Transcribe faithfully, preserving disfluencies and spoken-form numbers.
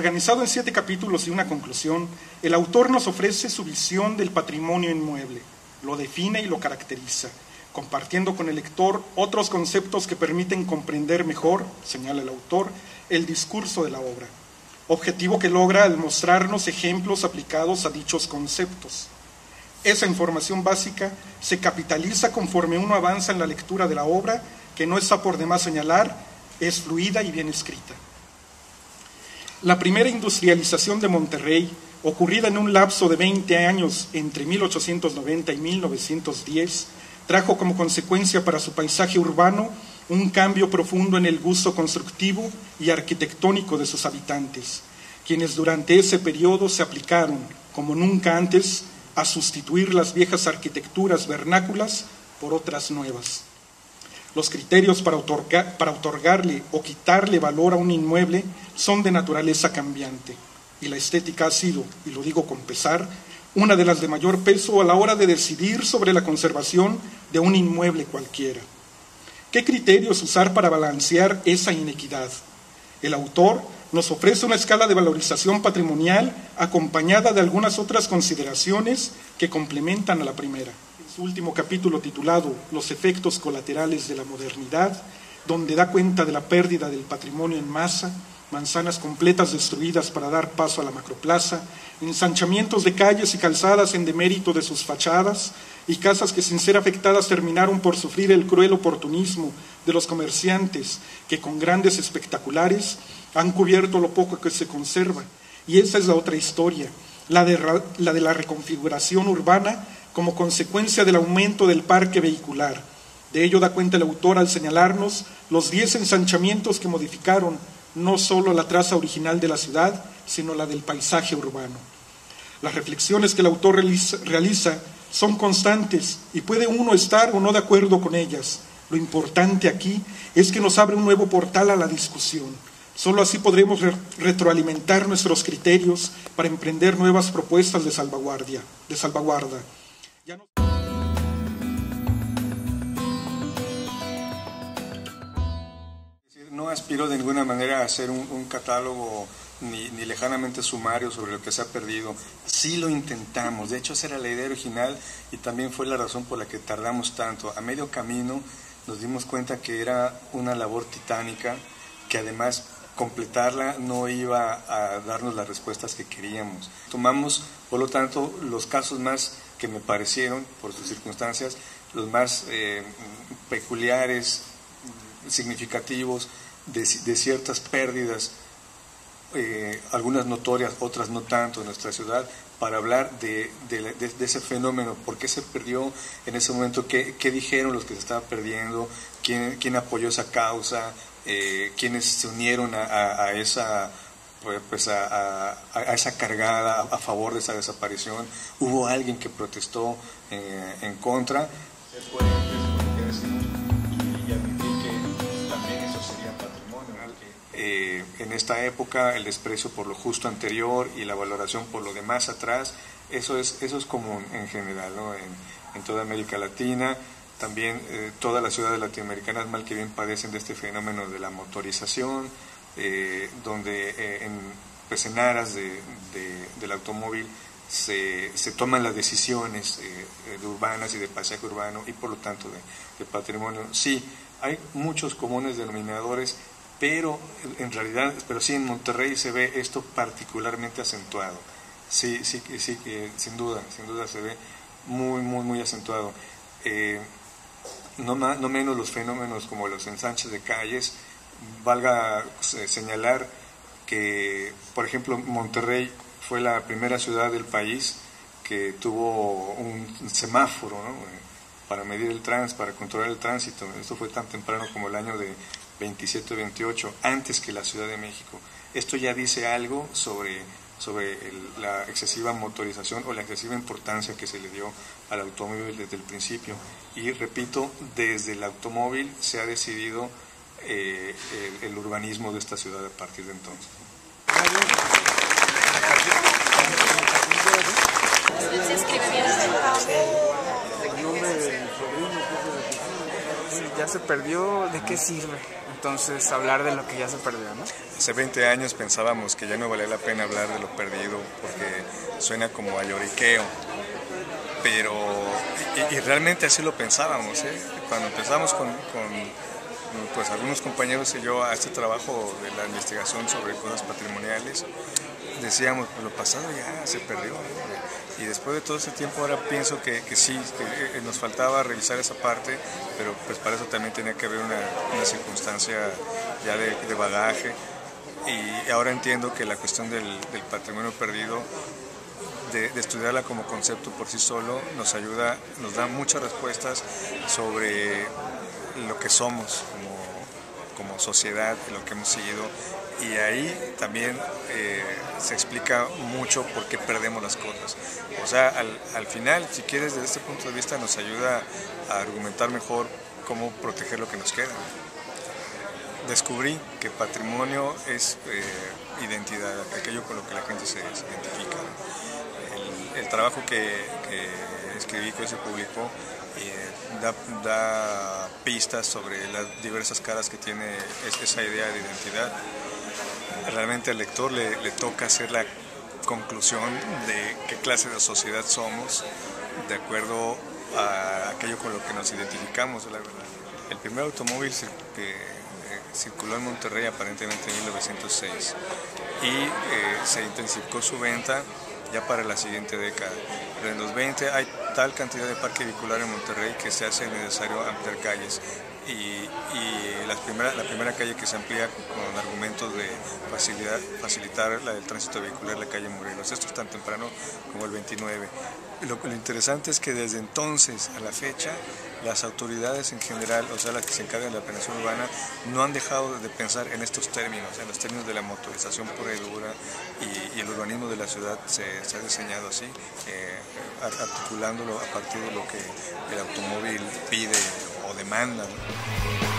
Organizado en siete capítulos y una conclusión, el autor nos ofrece su visión del patrimonio inmueble, lo define y lo caracteriza, compartiendo con el lector otros conceptos que permiten comprender mejor, señala el autor, el discurso de la obra, objetivo que logra al mostrarnos ejemplos aplicados a dichos conceptos. Esa información básica se capitaliza conforme uno avanza en la lectura de la obra, que no está por demás señalar, es fluida y bien escrita. La primera industrialización de Monterrey, ocurrida en un lapso de veinte años entre mil ochocientos noventa y mil novecientos diez, trajo como consecuencia para su paisaje urbano un cambio profundo en el gusto constructivo y arquitectónico de sus habitantes, quienes durante ese periodo se aplicaron, como nunca antes, a sustituir las viejas arquitecturas vernáculas por otras nuevas. Los criterios para, otorgar, para otorgarle o quitarle valor a un inmueble son de naturaleza cambiante, y la estética ha sido, y lo digo con pesar, una de las de mayor peso a la hora de decidir sobre la conservación de un inmueble cualquiera. ¿Qué criterios usar para balancear esa inequidad? El autor nos ofrece una escala de valorización patrimonial acompañada de algunas otras consideraciones que complementan a la primera. En su último capítulo titulado Los efectos colaterales de la modernidad, donde da cuenta de la pérdida del patrimonio en masa, manzanas completas destruidas para dar paso a la macroplaza, ensanchamientos de calles y calzadas en demérito de sus fachadas y casas que sin ser afectadas terminaron por sufrir el cruel oportunismo de los comerciantes que con grandes espectaculares han cubierto lo poco que se conserva. Y esa es la otra historia, la de, la de la reconfiguración urbana como consecuencia del aumento del parque vehicular. De ello da cuenta el autor al señalarnos los diez ensanchamientos que modificaron no solo la traza original de la ciudad, sino la del paisaje urbano. Las reflexiones que el autor realiza, realiza son constantes y puede uno estar o no de acuerdo con ellas. Lo importante aquí es que nos abre un nuevo portal a la discusión. Solo así podremos re retroalimentar nuestros criterios para emprender nuevas propuestas de salvaguardia, de salvaguarda. Ya no... No aspiro de ninguna manera a hacer un, un catálogo ni, ni lejanamente sumario sobre lo que se ha perdido. Sí lo intentamos, de hecho esa era la idea original y también fue la razón por la que tardamos tanto. A medio camino nos dimos cuenta que era una labor titánica, que además completarla no iba a darnos las respuestas que queríamos. Tomamos, por lo tanto, los casos más que me parecieron, por sus circunstancias, los más eh, peculiares, significativos, de, de ciertas pérdidas, eh, algunas notorias, otras no tanto en nuestra ciudad, para hablar de, de, de, de ese fenómeno, por qué se perdió en ese momento, qué, qué dijeron los que se estaban perdiendo, quién, quién apoyó esa causa, eh, quiénes se unieron a, a, a esa pues a, a, a esa cargada a, a favor de esa desaparición. Hubo alguien que protestó eh, en contra. Eh, en esta época el desprecio por lo justo anterior y la valoración por lo demás atrás, eso es, eso es común en general, ¿no? en, en toda América Latina. También eh, todas las ciudades latinoamericanas mal que bien padecen de este fenómeno de la motorización, eh, donde eh, en, pues en aras de, de, del automóvil se, se toman las decisiones eh, de urbanas y de paisaje urbano y por lo tanto de, de patrimonio. Sí, hay muchos comunes denominadores, pero en realidad, pero sí en Monterrey se ve esto particularmente acentuado. Sí, sí, sí, que sin duda, sin duda se ve muy, muy, muy acentuado. Eh, no, más, no menos los fenómenos como los ensanches de calles. Valga señalar que, por ejemplo, Monterrey fue la primera ciudad del país que tuvo un semáforo, ¿no? para medir el tránsito, para controlar el tránsito. Esto fue tan temprano como el año de veintisiete veintiocho, antes que la Ciudad de México. Esto ya dice algo sobre, sobre el, la excesiva motorización o la excesiva importancia que se le dio al automóvil desde el principio. Y repito, desde el automóvil se ha decidido eh, el, el urbanismo de esta ciudad a partir de entonces. Ya se perdió, ¿de qué sirve? entonces hablar de lo que ya se perdió, ¿no? Hace veinte años pensábamos que ya no valía la pena hablar de lo perdido porque suena como a lloriqueo, pero y, y realmente así lo pensábamos, ¿eh? Cuando empezamos con, con pues algunos compañeros y yo a este trabajo de la investigación sobre cosas patrimoniales, decíamos, pues lo pasado ya se perdió, ¿no? Y después de todo ese tiempo ahora pienso que, que sí, que nos faltaba revisar esa parte, pero pues para eso también tenía que haber una, una circunstancia ya de, de bagaje, y ahora entiendo que la cuestión del, del patrimonio perdido, de, de estudiarla como concepto por sí solo, nos ayuda, nos da muchas respuestas sobre lo que somos como, como sociedad, lo que hemos seguido, y ahí también eh, se explica mucho por qué perdemos las cosas. O sea, al, al final, si quieres, desde este punto de vista nos ayuda a argumentar mejor cómo proteger lo que nos queda. Descubrí que patrimonio es eh, identidad, aquello con lo que la gente se, se identifica. El, el trabajo que, que escribí, que se publicó, eh, da, da pistas sobre las diversas caras que tiene esa idea de identidad. Realmente al lector le, le toca hacer la conclusión de qué clase de sociedad somos de acuerdo a aquello con lo que nos identificamos, la verdad. El primer automóvil que eh, circuló en Monterrey aparentemente en mil novecientos seis y eh, se intensificó su venta ya para la siguiente década. Pero en los veinte hay tal cantidad de parque vehicular en Monterrey que se hace necesario ampliar calles. Y, y la, primera, la primera calle que se amplía con argumentos de facilidad, facilitar la, el tránsito vehicular, la calle Morelos. Esto es tan temprano como el veintinueve. Lo, lo interesante es que desde entonces a la fecha, las autoridades en general, o sea, las que se encargan de la planeación urbana, no han dejado de pensar en estos términos, en los términos de la motorización pura y dura, y, y el urbanismo de la ciudad se, se ha diseñado así, eh, articulándolo a partir de lo que el automóvil pide o demanda, ¿no?